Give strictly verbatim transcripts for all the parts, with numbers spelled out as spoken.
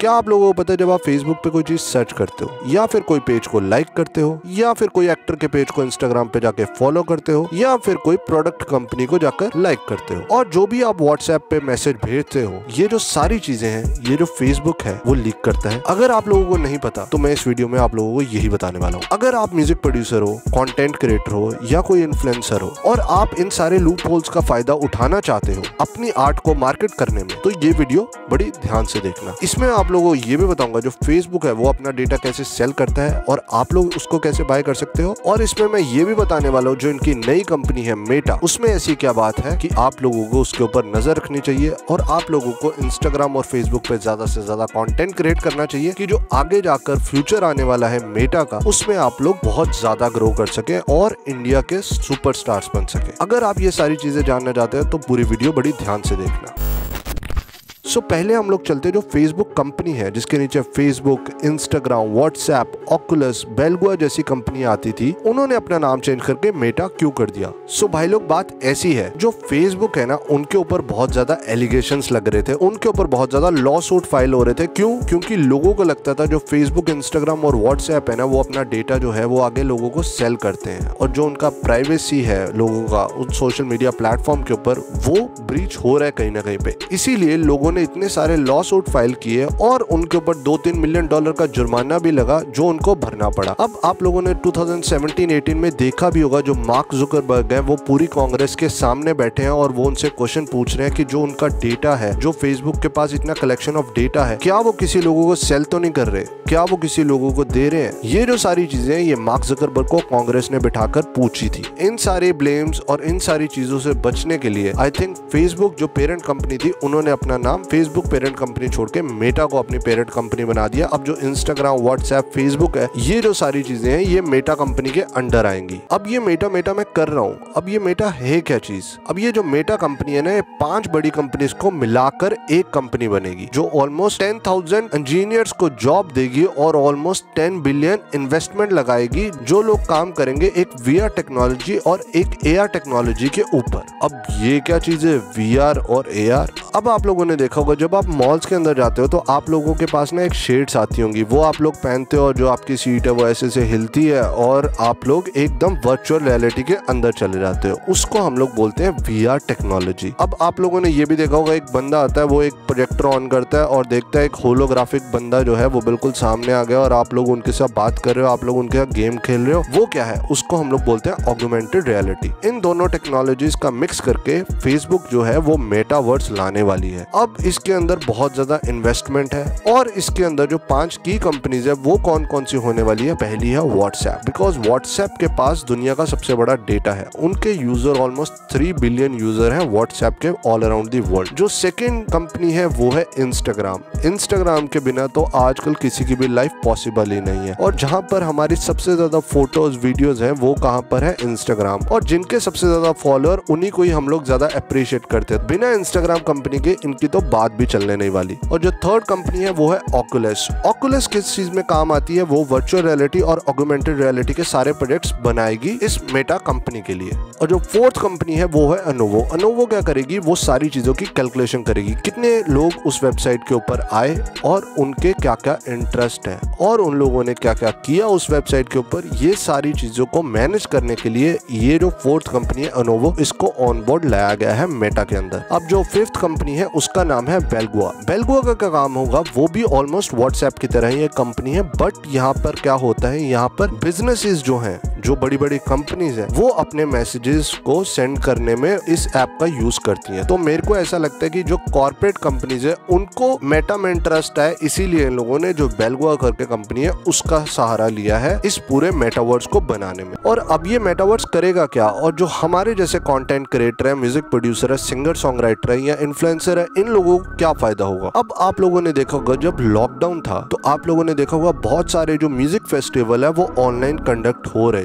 क्या आप लोगों को पता है जब आप फेसबुक पे कोई चीज सर्च करते हो या फिर कोई पेज को लाइक करते हो या फिर कोई एक्टर के पेज को इंस्टाग्राम पे जाके फॉलो करते हो या फिर कोई प्रोडक्ट कंपनी को जाकर लाइक करते हो और जो भी आप व्हाट्सएप पे मैसेज भेजते हो, ये जो सारी चीजें हैं ये जो फेसबुक है वो लीक करता है। अगर आप लोगों को नहीं पता तो मैं इस वीडियो में आप लोगों को यही बताने वाला हूँ। अगर आप म्यूजिक प्रोड्यूसर हो, कंटेंट क्रिएटर हो या कोई इन्फ्लुएंसर हो और आप इन सारे लूप होल्स का फायदा उठाना चाहते हो अपनी आर्ट को मार्केट करने में, तो ये वीडियो बड़ी ध्यान से देखना। इसमें आप लोगों को ये भी बताऊंगा जो फेसबुक है वो अपना डेटा कैसे सेल करता है और आप लोग उसको कैसे बाय कर सकते हो। और इसमें मैं ये भी बताने वाला हूँ जो इनकी नई कंपनी है मेटा, उसमें ऐसी क्या बात है कि आप लोगों को उसके ऊपर नजर रखनी चाहिए और आप लोगों को इंस्टाग्राम और फेसबुक पे ज्यादा से ज्यादा कंटेंट क्रिएट करना चाहिए कि जो आगे जाकर फ्यूचर आने वाला है मेटा का, उसमें आप लोग बहुत ज्यादा ग्रो कर सके और इंडिया के सुपरस्टार्स बन सके। अगर आप ये सारी चीजें जानना चाहते हैं तो पूरी वीडियो बड़ी ध्यान से देखना। सो so, पहले हम लोग चलते जो फेसबुक कंपनी है जिसके नीचे फेसबुक, इंस्टाग्राम, व्हाट्सएप, ऑकुलस, बेलगुआ जैसी कंपनी आती थी, उन्होंने अपना नाम चेंज करके मेटा क्यों कर दिया। सो so, भाई लोग बात ऐसी है, जो फेसबुक है ना उनके ऊपर बहुत ज्यादा एलिगेशंस लग रहे थे, उनके ऊपर बहुत ज्यादा लॉ सूट फाइल हो रहे थे। क्यों? क्योंकि लोगों को लगता था जो फेसबुक, इंस्टाग्राम और व्हाट्सएप है ना वो अपना डेटा जो है वो आगे लोगों को सेल करते हैं और जो उनका प्राइवेसी है लोगों का उन सोशल मीडिया प्लेटफॉर्म के ऊपर वो ब्रीच हो रहा है कहीं ना कहीं पे। इसीलिए लोगों ने इतने सारे लॉ सूट फाइल किए और उनके ऊपर दो तीन मिलियन डॉलर का जुर्माना भी लगा जो उनको भरना पड़ा। अब आप लोगों ने दो हज़ार सत्रह अठारह में देखा भी होगा जो मार्क जुकरबर्ग है वो पूरी कांग्रेस के सामने बैठे हैं और वो उनसे क्वेश्चन पूछ रहे हैं कि जो उनका डेटा है, जो फेसबुक के पास इतना कलेक्शन ऑफ डेटा है, क्या वो किसी लोगों को सेल तो नहीं कर रहे, क्या वो किसी लोगों को दे रहे हैं। ये जो सारी चीजें ये मार्क जुकरबर्ग को कांग्रेस ने बिठाकर पूछी थी। इन सारे ब्लेम्स और इन सारी चीजों से बचने के लिए आई थिंक फेसबुक जो पेरेंट कंपनी थी उन्होंने अपना नाम फेसबुक पेरेंट कंपनी छोड़ के मेटा को अपनी पेरेंट कंपनी बना दिया। अब जो इंस्टाग्राम, व्हाट्सएप, फेसबुक है, ये जो सारी चीजें हैं ये मेटा कंपनी के अंडर आएंगी। अब ये मेटा मेटा मैं कर रहा हूँ, अब ये मेटा है क्या चीज? अब ये जो मेटा कंपनी है ना, ये पांच बड़ी कंपनीज को मिलाकर एक कंपनी बनेगी जो ऑलमोस्ट टेन थाउजेंड इंजीनियर्स को जॉब देगी और ऑलमोस्ट टेन बिलियन इन्वेस्टमेंट लगाएगी, जो लोग काम करेंगे एक वीआर टेक्नोलॉजी और एक एआर टेक्नोलॉजी के ऊपर। अब ये क्या चीज है वीआर और एआर? अब आप लोगों ने देखा होगा जब आप मॉल्स के अंदर जाते हो तो आप लोगों के पास ना एक शेड्स आती होंगी, वो आप लोग पहनते हो और जो आपकी सीट है वो ऐसे से हिलती है और आप लोग एकदम वर्चुअल रियलिटी के अंदर चले जाते हो। उसको हम लोग बोलते हैं वीआर टेक्नोलॉजी। अब आप लोगों ने ये भी देखा होगा एक बंदा आता है, वो एक प्रोजेक्टर ऑन करता है और देखता है एक होलोग्राफिक बंदा जो है वो बिल्कुल सामने आ गया और आप लोग उनके साथ बात कर रहे हो, आप लोग उनके साथ गेम खेल रहे हो। वो क्या है? उसको हम लोग बोलते हैं ऑगमेंटेड रियलिटी। इन दोनों टेक्नोलॉजीज का मिक्स करके फेसबुक जो है वो मेटावर्स लाने वाली है। अब इसके अंदर बहुत ज्यादा इन्वेस्टमेंट है और इसके अंदर जो पांच की कंपनीज है वो कौन कौन सी होने वाली है? पहली है व्हाट्सएप, बिकॉज व्हाट्सएप के पास दुनिया का सबसे बड़ा डेटा है। उनके user almost three billion user हैं व्हाट्सएप के ऑल अराउंड दी वर्ल्ड। जो सेकंड कंपनी है वो है इंस्टाग्राम। इंस्टाग्राम के बिना तो आजकल किसी की भी लाइफ पॉसिबल ही नहीं है और जहां पर हमारी सबसे ज्यादा फोटोज वीडियोज हैं वो कहां पर है? इंस्टाग्राम। और जिनके सबसे ज्यादा फॉलोअर उन्हीं को ही हम लोग ज्यादा अप्रिशिएट करते हैं। बिना इंस्टाग्राम कंपनी के इनकी तो बात भी चलने नहीं वाली। और जो थर्ड कंपनी है वो है ऑकुलस। ऑकुलस किस चीज में काम आती है? वो वर्चुअल रियलिटी और ऑगमेंटेड रियलिटी के सारे प्रोजेक्ट्स बनाएगी इस मेटा कंपनी के लिए। और जो फोर्थ कंपनी है वो है अनोवो। अनोवो क्या करेगी? वो सारी चीजों की कैलकुलेशन करेगी, कितने लोग उस वेबसाइट के ऊपर आए और उनके क्या क्या इंटरेस्ट है और उन लोगों ने क्या क्या किया उस वेबसाइट के ऊपर। ये सारी चीजों को मैनेज करने के लिए ये जो फोर्थ कंपनी है अनोवो, इसको ऑन बोर्ड लाया गया है मेटा के अंदर। अब जो फिफ्थ कंपनी है उसका नाम है बेलगुआ। बेलगुआ का क्या काम होगा? वो भी ऑलमोस्ट व्हाट्सएप की तरह ही एक कंपनी है, बट यहाँ पर क्या होता है, यहाँ पर बिजनेसेस जो हैं, जो बड़ी बड़ी कंपनीज हैं, वो अपने मैसेजेस को सेंड करने में इस ऐप का यूज करती हैं। तो मेरे को ऐसा लगता है कि जो कॉर्पोरेट कंपनीज है उनको मेटा में इंटरेस्ट है, इसीलिए इन लोगों ने जो बेलगुआ करके कंपनी है उसका सहारा लिया है इस पूरे मेटावर्स को बनाने में। और अब ये मेटावर्स करेगा क्या? और जो हमारे जैसे कंटेंट क्रिएटर है, म्यूजिक प्रोड्यूसर है, सिंगर सॉन्ग राइटर है या इन्फ्लुएंसर है, इन लोगों को क्या फायदा होगा? अब आप लोगों ने देखा होगा जब लॉकडाउन था तो आप लोगों ने देखा होगा बहुत सारे जो म्यूजिक फेस्टिवल है वो ऑनलाइन कंडक्ट हो रहे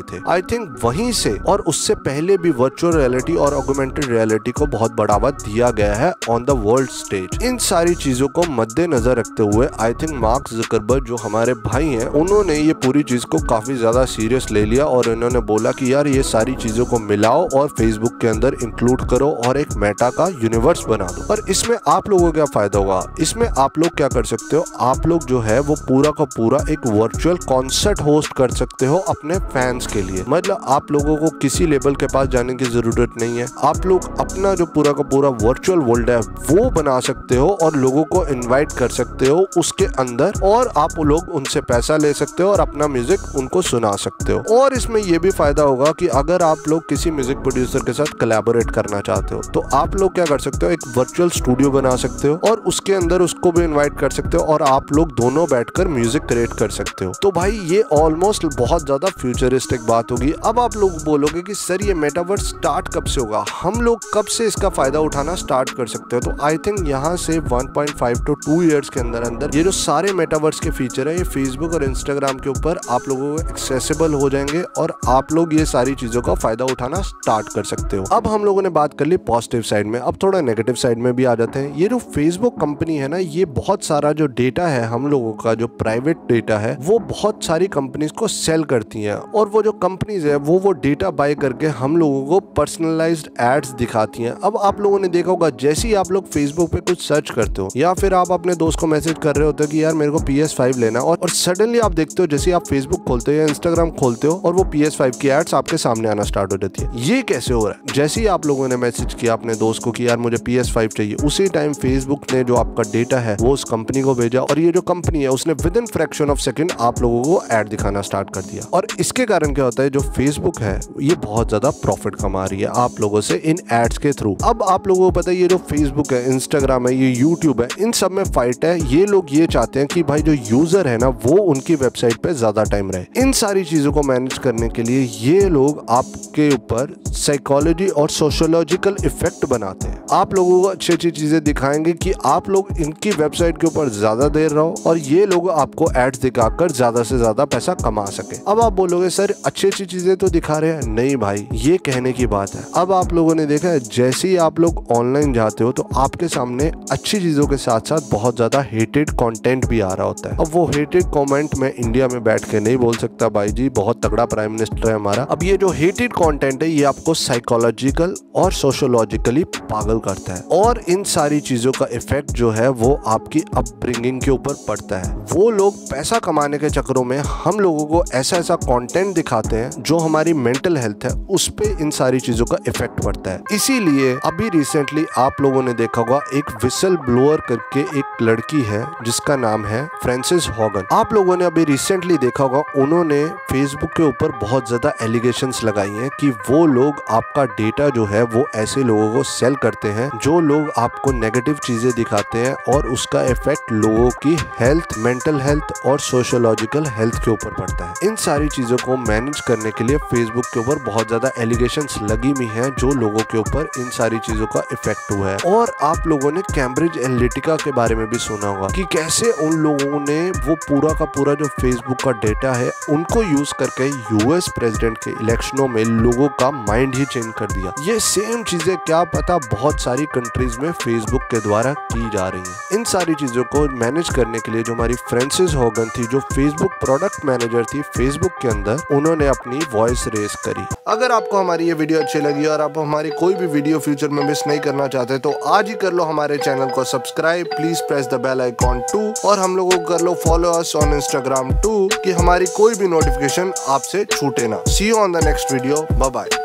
थे। आई थिंक वहीं से और उससे पहले भी वर्चुअल रियलिटी और ऑगमेंटेड रियलिटी को बहुत बढ़ावा दिया गया है ऑन द वर्ल्ड स्टेज। इन सारी चीजों को मद्देनजर रखते हुए आई थिंक मार्क ज़करबर्ग जो हमारे भाई हैं, उन्होंने ये पूरी चीज को काफी ज्यादा सीरियस ले लिया और इन्होंने बोला कि यार ये सारी चीजों को मिलाओ और फेसबुक के अंदर इंक्लूड करो और एक मेटा का यूनिवर्स बना दो। और इसमें आप लोगों को क्या फायदा होगा? इसमें आप लोग क्या कर सकते हो, आप लोग जो है वो पूरा का पूरा एक वर्चुअल कॉन्सर्ट होस्ट कर सकते हो अपने फैंस के लिए। मतलब आप लोगों को किसी लेबल के पास जाने की जरूरत नहीं है, आप लोग अपना जो पूरा का पूरा वर्चुअल वर्ल्ड है वो बना सकते हो और लोगों को इनवाइट कर सकते हो उसके अंदर, और आप लोग उनसे पैसा ले सकते हो और अपना म्यूजिक उनको सुना सकते हो। और इसमें यह भी फायदा होगा कि अगर आप लोग किसी म्यूजिक प्रोड्यूसर के साथ कोलैबोरेट करना चाहते हो तो आप लोग क्या कर सकते हो, एक वर्चुअल स्टूडियो बना सकते हो और उसके अंदर उसको भी इनवाइट कर सकते हो और आप लोग दोनों बैठकर म्यूजिक क्रिएट कर सकते हो। तो भाई ये ऑलमोस्ट बहुत ज्यादा फ्यूचरिस्टिक बात होगी। अब आप लोग बोलोगे कि सर ये मेटावर्स स्टार्ट कब से होगा, हम लोग कब से इसका फायदा उठाना स्टार्ट कर सकते हो? तो आई थिंक यहाँ से one point five to two years के अंदर अंदर ये जो सारे मेटावर्स के फीचर है ये फेसबुक और इंस्टाग्राम के ऊपर आप लोगों को एक्सेसिबल हो जाएंगे और आप लोग ये सारी चीजों का फायदा उठाना स्टार्ट कर सकते हो। अब हम लोगों ने बात कर ली पॉजिटिव साइड में, अब थोड़ा नेगेटिव साइड में भी आ जाते हैं। ये जो फेसबुक कंपनी है ना, ये बहुत सारा जो डेटा है हम लोगों का, जो प्राइवेट डेटा है, वो बहुत सारी कंपनीज को सेल करती हैं और वो जो कंपनीज है वो वो डेटा बाय करके हम लोगों को पर्सनलाइज्ड एड्स दिखाती हैं। अब आप लोगों ने देखा होगा जैसे ही आप लोग फेसबुक पे कुछ सर्च करते हो या फिर आप अपने दोस्त को मैसेज कर रहे होते हो कि यार मेरे को पी एस फाइव लेना, और, और सडनली आप देखते हो जैसे आप फेसबुक खोलते हो या इंस्टाग्राम खोलते हो और वो पी एस फाइव की एड्स आपके सामने आना स्टार्ट हो जाती है। ये कैसे हो रहा है? जैसे ही आप लोगों ने मैसेज किया अपने दोस्त को कि यार मुझे पी एस फाइव चाहिए, उसी टाइम फेसबुक ने जो आपका डेटा है वो उस कंपनी को भेजा और ये जो कंपनी है उसने within fraction of second आप लोगों को ऐड दिखाना स्टार्ट कर दिया। और इसके कारण क्या होता है, जो फेसबुक है ये बहुत ज्यादा प्रॉफिट कमा रही है आप लोगों से इन एड्स के थ्रू। अब आप लोगों को पता है ये जो फेसबुक है, इंस्टाग्राम है, ये यूट्यूब है, इन सब में फाइट है। ये लोग ये चाहते हैं कि भाई जो यूजर है ना वो उनकी वेबसाइट पे ज्यादा टाइम रहे। इन सारी चीजों को मैनेज करने के लिए ये लोग आपके ऊपर साइकोलॉजी और सोशियोलॉजिकल इफेक्ट बनाते हैं। आप लोगों को अच्छी अच्छी चीजें दिखाएंगे कि आप लोग इनकी वेबसाइट के ऊपर ज्यादा देर रहो और ये लोग आपको एड्स दिखाकर ज्यादा से ज्यादा पैसा कमा सके। अब आप बोलोगे सर अच्छी अच्छी चीजें तो दिखा रहे हैं, नहीं भाई ये कहने की बात है। अब आप लोगों ने देखा है जैसे ही आप लोग ऑनलाइन जाते हो तो आपके सामने अच्छी चीजों के साथ साथ बहुत ज्यादा हेटेड कंटेंट भी आ रहा होता है। अब वो हेटेड कमेंट मैं इंडिया में बैठ के नहीं बोल सकता भाई जी, बहुत तगड़ा प्राइम मिनिस्टर है हमारा। अब ये जो हेटेड कंटेंट है ये आपको साइकोलॉजिकल और सोशियोलॉजिकली पागल करता है और इन सारी चीजों का इफेक्ट जो है वो आपकी अपब्रिंगिंग के ऊपर पड़ता है। वो लोग पैसा कमाने के चक्करों में हम लोगों को ऐसा ऐसा कंटेंट दिखाते हैं जो हमारी मेंटल हेल्थ है उस पे इन सारी चीजों का इफेक्ट पड़ता है। इसीलिए अभी रिसेंटली आप लोगों ने देखा होगा एक विसल ब्लोअर करके एक लड़की है जिसका नाम है फ्रांसिस हॉगन। आप लोगों ने अभी रिसेंटली देखा होगा उन्होंने फेसबुक के ऊपर बहुत ज्यादा एलिगेशंस लगाई हैं कि वो लोग आपका डेटा जो है वो ऐसे लोगों को सेल करते हैं जो लोग आपको नेगेटिव चीजें दिखाते हैं और उसका इफेक्ट लोगों की हेल्थ, मेंटल हेल्थ और सोशियोलॉजिकल हेल्थ के ऊपर पड़ता है। इन सारी चीजों को मैनेज करने के लिए फेसबुक के ऊपर बहुत ज्यादा एलिगेशंस लगी हुई हैं जो लोगों के ऊपर इन सारी चीजों का इफेक्ट हुआ है। और आप लोगों ने कैम्ब्रिज एनालिटिका के बारे में भी सुना होगा कि कैसे उन लोगों ने वो पूरा का पूरा जो फेसबुक का डेटा है उनको यूज करके यूएस प्रेसिडेंट के इलेक्शनों में लोगों का माइंड ही चेंज कर दिया। ये सेम चीजें क्या पता बहुत सारी कंट्रीज में फेसबुक के द्वारा की जा रही हैं। इन सारी चीजों को मैनेज करने के लिए जो हमारी फ्रांसिस हॉगन थी जो फेसबुक प्रोडक्ट मैनेजर थी फेसबुक के अंदर, उन्होंने अपनी वॉइस रेस करी। अगर आपको हमारी ये वीडियो अच्छी लगी और आप हमारी कोई भी वीडियो फ्यूचर में मिस नहीं करना चाहते तो आज ही कर लो हमारे चैनल को subscribe, please press the bell icon too, और हम लोगों को कर लो follow us on Instagram too कि हमारी कोई भी नोटिफिकेशन आपसे छूटे ना। See you on the next video, bye bye.